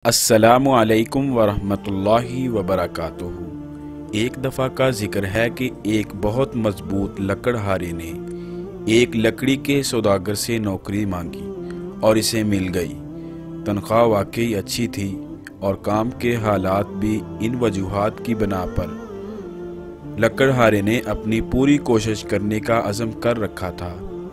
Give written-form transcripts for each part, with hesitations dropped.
अस्सलामु अलैकुम वरहमतुल्लाहि वबरकातुहू। एक दफ़ा का जिक्र है कि एक बहुत मजबूत लकड़हारे ने एक लकड़ी के सौदागर से नौकरी मांगी और इसे मिल गई। तनख्वाह वाकई अच्छी थी और काम के हालात भी इन वजूहात की बिना पर लकड़हारे ने अपनी पूरी कोशिश करने का अज़म कर रखा था।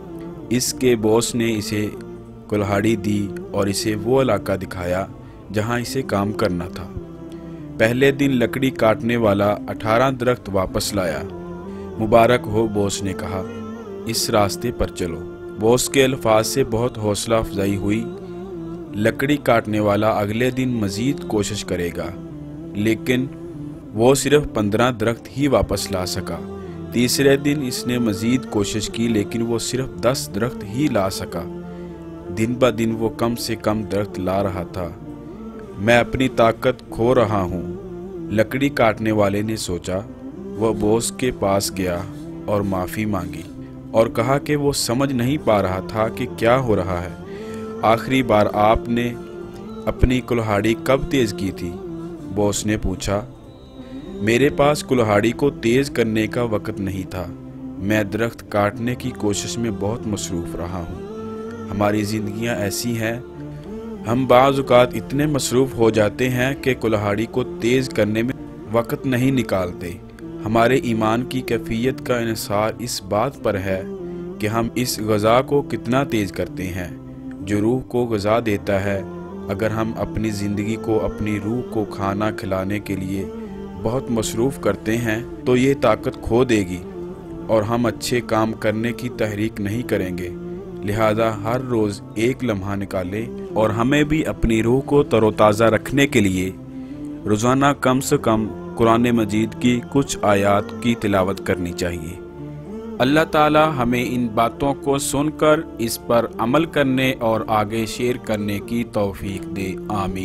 इसके बॉस ने इसे कुल्हाड़ी दी और इसे वो इलाका दिखाया जहां इसे काम करना था। पहले दिन लकड़ी काटने वाला 18 दरख्त वापस लाया। मुबारक हो, बॉस ने कहा, इस रास्ते पर चलो। बॉस के अल्फाज से बहुत हौसला अफजाई हुई। लकड़ी काटने वाला अगले दिन मज़ीद कोशिश करेगा, लेकिन वो सिर्फ 15 दरख्त ही वापस ला सका। तीसरे दिन इसने मज़ीद कोशिश की, लेकिन वो सिर्फ 10 दरख्त ही ला सका। दिन ब दिन वो कम से कम दरख्त ला रहा था। मैं अपनी ताकत खो रहा हूँ, लकड़ी काटने वाले ने सोचा। वह बॉस के पास गया और माफ़ी मांगी और कहा कि वो समझ नहीं पा रहा था कि क्या हो रहा है। आखिरी बार आपने अपनी कुल्हाड़ी कब तेज़ की थी? बॉस ने पूछा। मेरे पास कुल्हाड़ी को तेज़ करने का वक़्त नहीं था। मैं दरख्त काटने की कोशिश में बहुत मसरूफ़ रहा हूँ। हमारी ज़िंदगियाँ ऐसी हैं, हम बाज़ औक़ात इतने मसरूफ़ हो जाते हैं कि कुल्हाड़ी को तेज़ करने में वक़्त नहीं निकालते। हमारे ईमान की कैफियत का इन्हिसार इस बात पर है कि हम इस ग़ज़ा को कितना तेज़ करते हैं जो रूह को ग़ज़ा देता है। अगर हम अपनी ज़िंदगी को अपनी रूह को खाना खिलाने के लिए बहुत मसरूफ़ करते हैं तो ये ताकत खो देगी और हम अच्छे काम करने की तहरीक नहीं करेंगे। लिहाजा हर रोज़ एक लम्हा निकालें और हमें भी अपनी रूह को तरोताज़ा रखने के लिए रोज़ाना कम से कम कुरान मजीद की कुछ आयात की तिलावत करनी चाहिए। अल्लाह ताला हमें इन बातों को सुनकर इस पर अमल करने और आगे शेयर करने की तौफीक दे,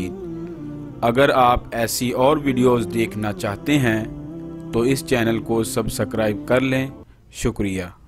आमीन। अगर आप ऐसी और वीडियोस देखना चाहते हैं तो इस चैनल को सब्सक्राइब कर लें। शुक्रिया।